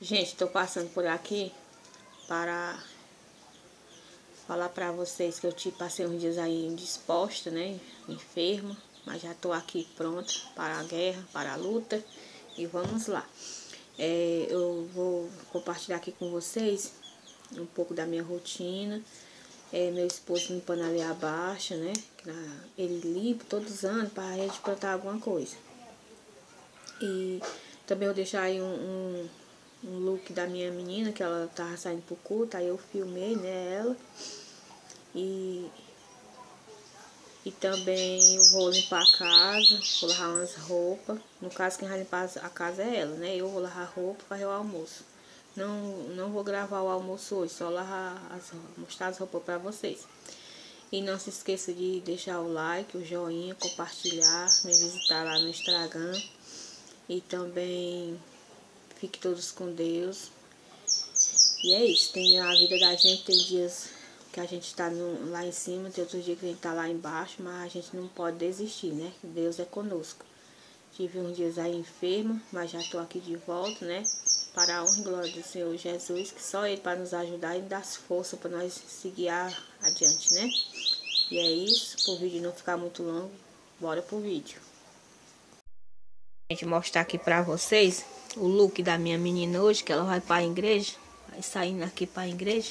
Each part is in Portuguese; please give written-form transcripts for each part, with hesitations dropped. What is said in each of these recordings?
Gente, tô passando por aqui para falar pra vocês que eu passei uns dias aí indisposta, né? Enferma, mas já tô aqui pronta para a guerra, para a luta e vamos lá. Eu vou compartilhar aqui com vocês um pouco da minha rotina. Meu esposo limpando ali abaixo, né? Ele limpa todos os anos para a gente plantar alguma coisa. E também eu deixar aí um look da minha menina, que ela tava saindo pro culto, aí eu filmei, né, ela. E também eu vou limpar a casa, vou lavar umas roupas. No caso, quem vai limpar a casa é ela, né? Eu vou lavar a roupa e fazer o almoço. Não vou gravar o almoço hoje, só mostrar as roupas pra vocês. E não se esqueça de deixar o like, o joinha, compartilhar, me visitar lá no Instagram. E também fique todos com Deus. E é isso, tem a vida da gente, tem dias que a gente tá lá em cima, tem outros dias que a gente tá lá embaixo, mas a gente não pode desistir, né? Deus é conosco. Tive uns dias aí enferma, mas já tô aqui de volta, né? Para a honra e glória do Senhor Jesus, que só Ele para nos ajudar e dar força para nós seguir adiante, né? E é isso, pro vídeo não ficar muito longo, bora pro vídeo. Gente, mostrar aqui pra vocês o look da minha menina hoje, que ela vai para a igreja. Vai saindo aqui para a igreja.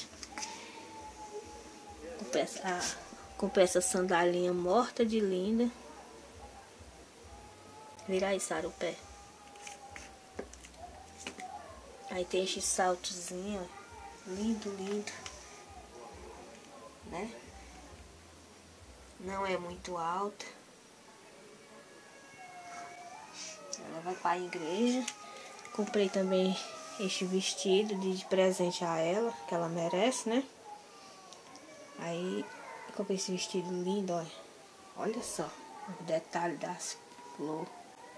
Comprei essa sandalinha morta de linda. Vira aí, Sara, o pé. Aí tem esse saltozinho, ó. Lindo, lindo. Né? Não é muito alta. Ela vai para a igreja. Comprei também este vestido de presente a ela, que ela merece, né? Aí comprei esse vestido lindo, olha. Olha só o detalhe das flores.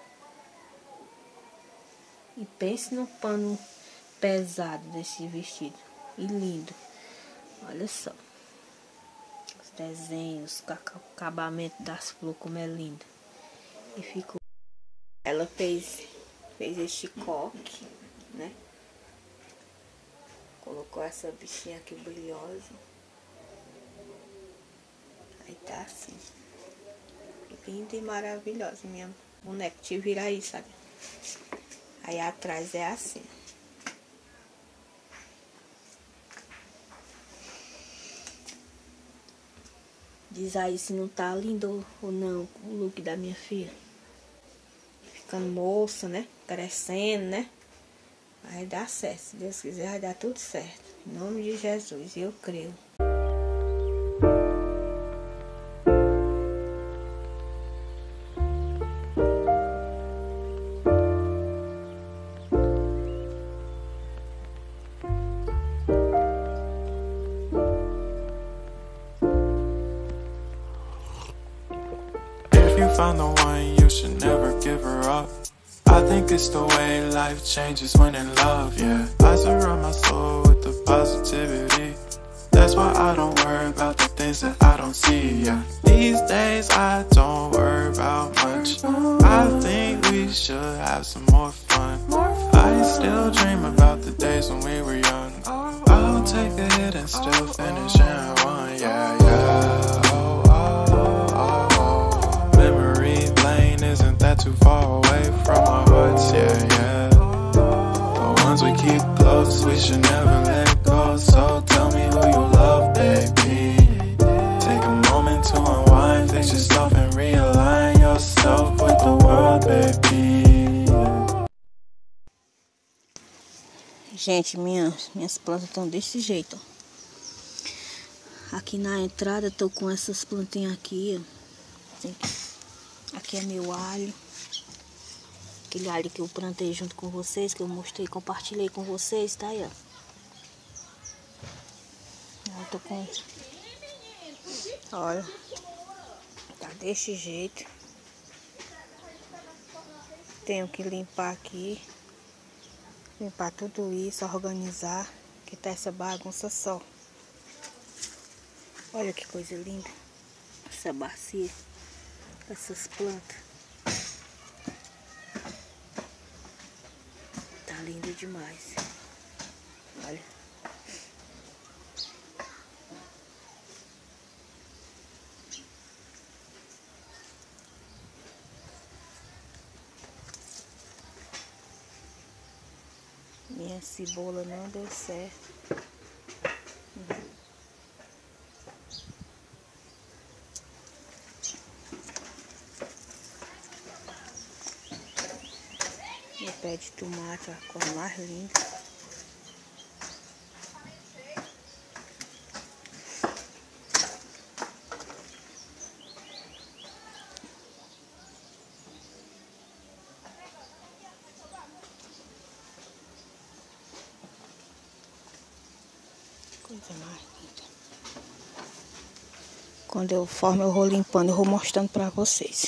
E pense no pano pesado desse vestido. E lindo. Olha só. Os desenhos, o acabamento das flores, como é lindo. E ficou. Ela fez este coque, né? Colocou essa bichinha aqui brilhosa. Aí tá assim. Linda e maravilhosa, minha boneca. Te vira aí, sabe? Aí atrás é assim. Diz aí se não tá lindo ou não o look da minha filha. Ficando moça, né? Crescendo, né? Vai dar certo. Se Deus quiser, vai dar tudo certo. Em nome de Jesus, eu creio. If you found the one, you should never give her up. I think it's the way life changes when in love, yeah. I surround my soul with the positivity. That's why I don't worry about the things that I don't see, yeah. These days I don't worry about much. I think we should have some more fun. I still dream about the days when we were young. I'll take a hit and still finish in one, yeah, yeah. Oh, oh, oh, oh. Memory lane, isn't that too far away from our hearts, yeah, yeah. The ones we keep close, we should never let go. So tell me who you love, baby. Take a moment to unwind, fix yourself and realign yourself with the world, baby. Gente, minhas plantas estão desse jeito, ó. Aqui na entrada eu tô com essas plantinhas aqui, ó. Aqui é meu alho. Aquele alho que eu plantei junto com vocês, que eu mostrei, compartilhei com vocês, tá aí, ó. Eu tô com... Olha. Tá desse jeito. Tenho que limpar aqui. Limpar tudo isso, organizar. Que tá essa bagunça só. Olha que coisa linda. Essa bacia. Essas plantas. Tá lindo demais. Olha. Minha cebola não deu certo. Meu pé de tomate, a cor mais linda. Coisa mais linda. Quando eu formo, eu vou limpando, eu vou mostrando pra vocês.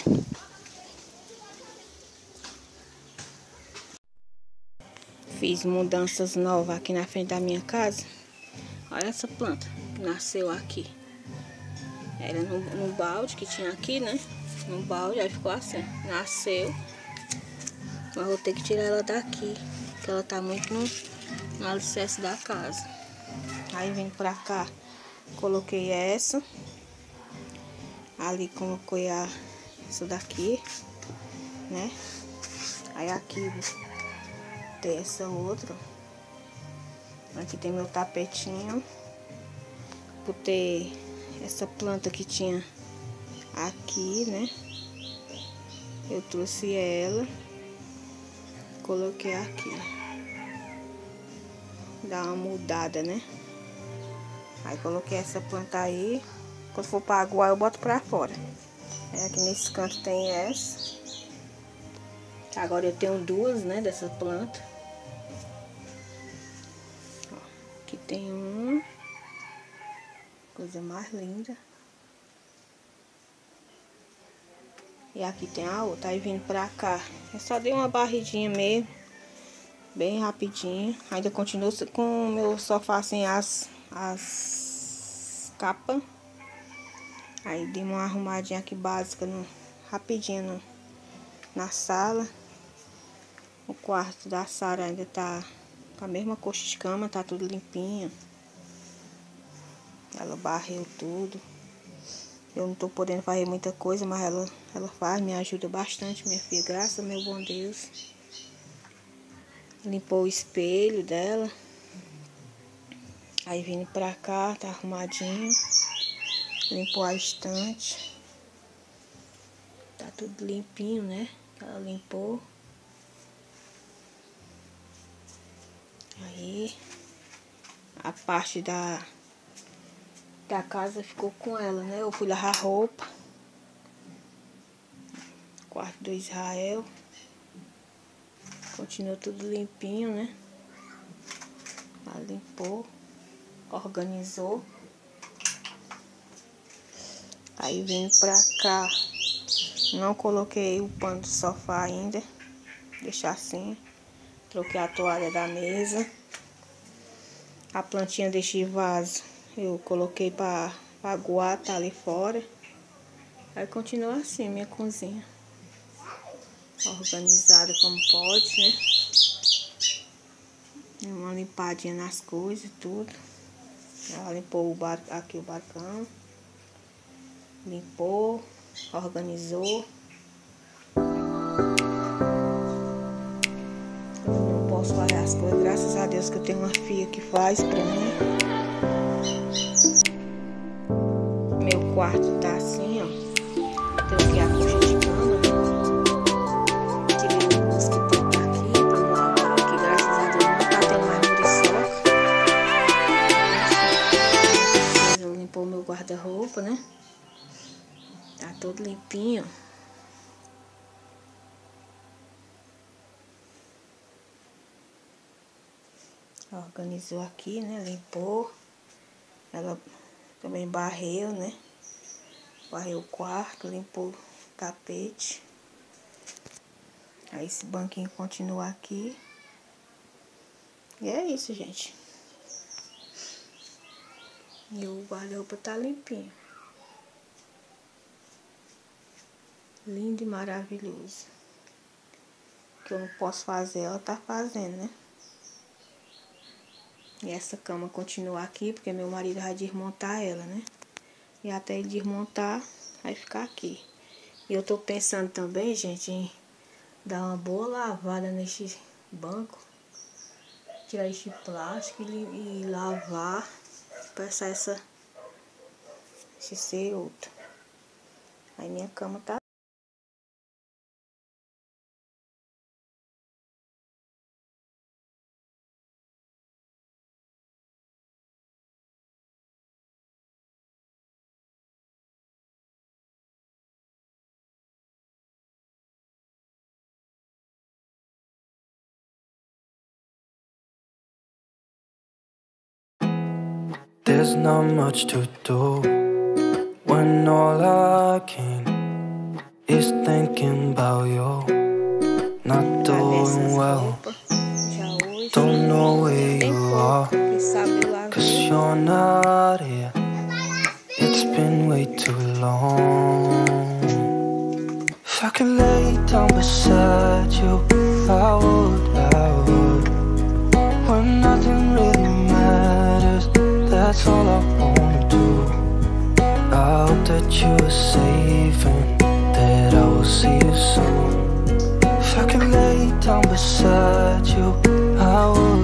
Fiz mudanças novas aqui na frente da minha casa. Olha essa planta que nasceu aqui. Era no balde que tinha aqui, né? No balde, aí ficou assim. Nasceu. Mas vou ter que tirar ela daqui, porque ela tá muito no alicerce da casa. Aí vindo pra cá, coloquei essa. Ali coloquei essa daqui, né? Aí aqui tem essa outra. Aqui tem meu tapetinho. Por ter essa planta que tinha aqui, né? Eu trouxe ela. Coloquei aqui. Dá uma mudada, né? Aí coloquei essa planta aí. Quando for pra aguar, eu boto pra fora. Aí aqui nesse canto tem essa. Agora eu tenho duas, né? Dessa planta. Ó, aqui tem uma. Coisa mais linda. E aqui tem a outra. Aí vindo pra cá. Eu só dei uma barridinha mesmo. Bem rapidinho. Ainda continuo com o meu sofá sem as capas. Aí dei uma arrumadinha aqui básica, rapidinho na sala. O quarto da Sara ainda tá com a mesma coxa de cama, tá tudo limpinho. Ela varreu tudo. Eu não tô podendo fazer muita coisa, mas ela faz, me ajuda bastante, minha filha. Graças ao meu bom Deus. Limpou o espelho dela. Aí vindo pra cá, tá arrumadinho. Limpou a estante. Tá tudo limpinho, né? Ela limpou. Aí a parte da casa ficou com ela, né? Eu fui lavar roupa. Quarto do Israel. Continuou tudo limpinho, né? Ela limpou. Organizou. Aí vim pra cá. Não coloquei o pano do sofá ainda. Deixar assim. Troquei a toalha da mesa. A plantinha deste vaso eu coloquei pra aguar, tá ali fora. Aí continua assim minha cozinha. Organizada como pode, né? Uma limpadinha nas coisas e tudo. Ela limpou aqui o balcão. Limpou, organizou. Eu não posso fazer as coisas, graças a Deus que eu tenho uma filha que faz pra mim. Meu quarto tá assim, ó. Troquei a coxa de cama, né? Tirei o mosquiteiro daqui pra não lavar, que graças a Deus não tá tendo mais muriçoca. Eu limpou meu guarda-roupa, né? Tá todo limpinho. Organizou aqui, né? Limpou. Ela também varreu, né? Varreu o quarto, limpou o tapete. Aí esse banquinho continua aqui. E é isso, gente. E o guarda-roupa tá limpinho. Lindo e maravilhoso. O que eu não posso fazer, ela tá fazendo, né? E essa cama continua aqui, porque meu marido vai desmontar ela, né? E até ele desmontar, vai ficar aqui. E eu tô pensando também, gente, em dar uma boa lavada nesse banco. Tirar esse plástico e lavar. Passar esse ser outro. Aí minha cama tá. There's not much to do when all I can is thinking about you. Not doing well, don't know where you are, 'cause you're not here. It's been way too long. If I could lay down beside you, I would. When nothing really matters, that's all I wanna do. I hope that you are safe and that I will see you soon. If I could lay down beside you, I would.